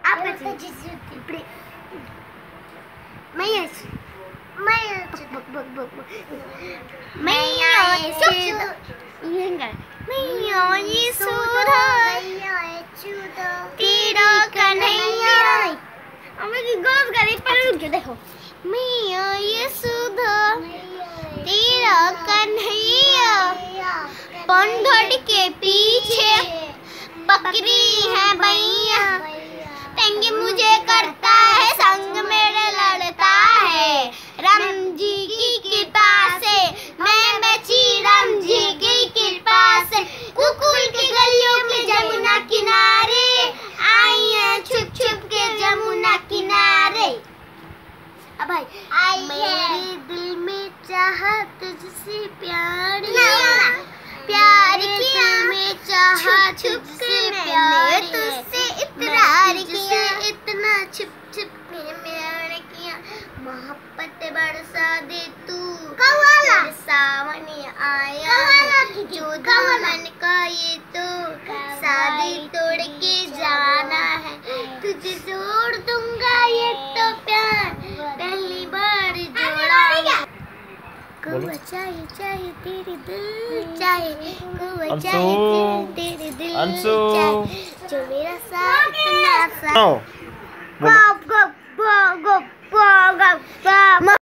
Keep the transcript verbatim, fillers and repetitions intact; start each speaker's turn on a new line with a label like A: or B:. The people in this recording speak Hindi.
A: आप मैं मैं मैं तेरा कन्हैया देखो मैया यशोदा तेरा कन्हैया पंडोड के पीछे बकरी है भैया तंग मुझे करता है संग मेरे लड़ता है राम जी की कृपा से मैं बची राम जी की कृपा से कुकुल की गलियों में जमुना किनारे आई है छुप छुप के जमुना किनारे। अब भाई मेरे दिल में चाहत तुझसे प्यार प्यार किया में चाहत तुझसे प्यार तुझसे इतरार किया इतना छुप छुप के प्यार किया मोहब्बत बरसा दे तू सावन आया जो दामन का ये तो शादी तोड़ के जाना है तुझे जोड़ दूंगा ये तो प्यार पहली बार जोड़ा कुआ चाहिए चाहिए तेरे दिल चाहे कुआ चाहिए तेरे दिल चाहे जो मेरा साथ ना साथ